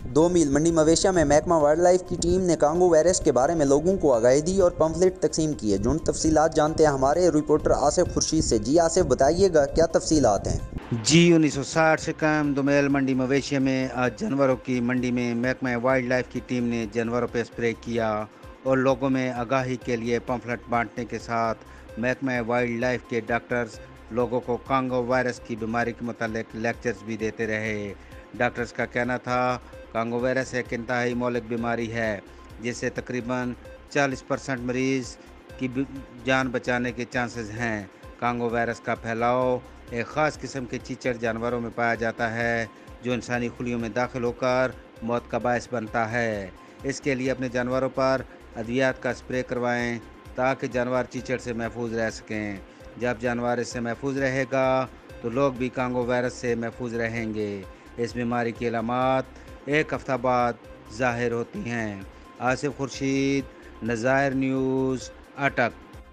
2 मील मंडी मवेशिया में महकमा वाइल्ड लाइफ की टीम ने कांगो वायरस के बारे में लोगों को आगाही दी और पम्फलेट तकसीम किए। जुन तफसीलात जानते हैं हमारे रिपोर्टर आसिफ खुर्शीद से। जी आसिफ, बताइएगा क्या तफसीलात हैं। जी 1960 से कायम 2 मील मंडी मवेशिया में आज जानवरों की मंडी में महकमा वाइल्ड लाइफ की टीम ने जानवरों पर स्प्रे किया और लोगों में आगाही के लिए पम्फलेट बांटने के साथ महकमा वाइल्ड लाइफ के डॉक्टर्स लोगों को कांगो वायरस की बीमारी के मुतालिक लेक्चर्स भी देते रहे। डॉक्टर्स का कहना था कांगो वायरस एक इंतहाई मौलिक बीमारी है जिससे तकरीबन 40% मरीज़ की जान बचाने के चांसेस हैं। कांगो वायरस का फैलाव एक ख़ास किस्म के चीचड़ जानवरों में पाया जाता है जो इंसानी खुलियों में दाखिल होकर मौत का बायस बनता है। इसके लिए अपने जानवरों पर अद्वियात का स्प्रे करवाएं ताकि जानवर चीचड़ से महफूज रह सकें। जब जानवर इससे महफूज रहेगा तो लोग भी कांगो वायरस से महफूज रहेंगे। इस बीमारी की अलामात एक हफ्ता बाद ज़ाहिर होती हैं। आसिफ खुर्शीद, नज़ायर न्यूज़, अटक।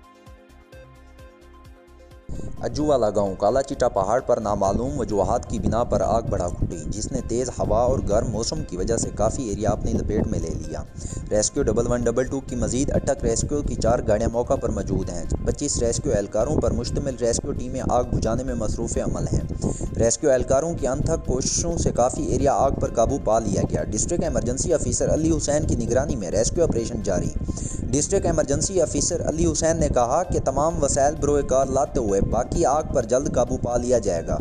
अज्जूवाला गांव काला चीटा पहाड़ पर नामालूम वजूहात की बिना पर आग भड़क उठी जिसने तेज़ हवा और गर्म मौसम की वजह से काफ़ी एरिया अपनी लपेट में ले लिया। रेस्क्यू 1112 की मजीद अटक रेस्क्यू की 4 गाड़ियाँ मौका पर मौजूद हैं। 25 रेस्क्यू एहलकारों पर मुश्तमिल रेस्क्यू टीमें आग बुझाने में मसरूफ़ अमल हैं। रेस्क्यू एहलकारों की अनथक कोशिशों से काफ़ी एरिया आग पर काबू पा लिया गया। District emergency officer Ali Hussain की निगरानी में रेस्क्यू ऑपरेशन जारी। District emergency officer Ali Hussain ने कहा कि तमाम वसाइल बरोए कार लाते हुए बाकी आग पर जल्द काबू पा लिया जाएगा।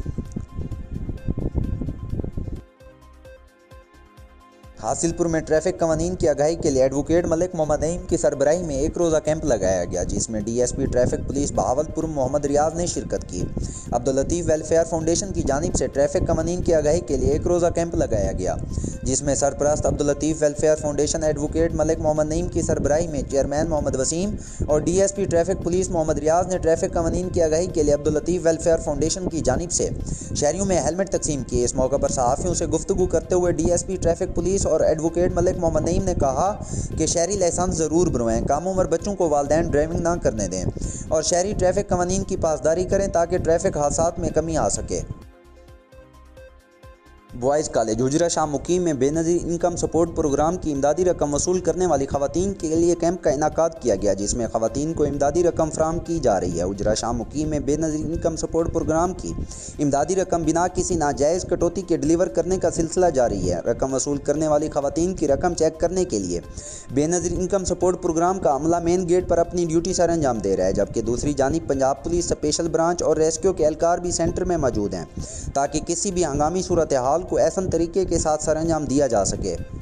हासिलपुर में ट्रैफिक कवानीन की आगाही के लिए एडवोकेट मलिक मोहम्मद नईम की सरबराही में एक रोज़ा कैंप लगाया गया जिसमें DSP traffic police Bahawalpur Mohammad Riaz ने शिरकत की। अब्दुल लतीफ़ वेलफेयर फाउंडेशन की जानिब से ट्रैफिक कवानीन की आगाही के लिए एक रोज़ा कैंप लगाया गया जिसमें सरपरस्त Abdul Latif welfare foundation advocate Malik Mohammad Naeem की सरबराही में चेयरमैन मोहम्मद वसीम और DSP traffic police Mohammad Riaz ने ट्रैफिक कवानीन की आगाही के लिए अब्दुल लतीफ़ वेलफेयर फाउंडेशन की जानिब से शहरियों में हेलमेट तकसीम किए। इस मौके पर सहाफ़ियों से गुफ्तगू करते हुए डीएसपी ट्रैफिक पुलिस और एडवोकेट मलिक मोहम्मद नईम ने कहा कि शहरी लाइसेंस ज़रूर बनवाएं, कम उम्र बच्चों को वालिदैन ड्राइविंग ना करने दें और शहरी ट्रैफिक कवानीन की पासदारी करें ताकि ट्रैफिक हादसात में कमी आ सके। बॉयज़ कॉलेज हुजरा शाह मुकीम में बेनज़ीर इनकम सपोर्ट प्रोग्राम की इमदादी रकम वसूल करने वाली ख़वातीन के लिए कैंप का इनाकाद किया गया जिसमें ख़वातीन को इमदादी रकम फराहम की जा रही है। हुजरा शाह मुकीम में बेनज़ीर इनकम सपोर्ट प्रोग्राम की इमदादी रकम बिना किसी नाजायज़ कटौती के डिलीवर करने का सिलसिला जारी है। रकम वसूल करने वाली ख़वातीन की रकम चेक करने के लिए बेनज़ीर इनकम सपोर्ट प्रोग्राम का अमला मेन गेट पर अपनी ड्यूटी सर अंजाम दे रहा है, जबकि दूसरी जानिब पंजाब पुलिस स्पेशल ब्रांच और रेस्क्यू के एहलकार भी सेंटर में मौजूद हैं ताकि किसी भी हंगामी सूरत हाल को ऐसा तरीके के साथ सरअंजाम दिया जा सके।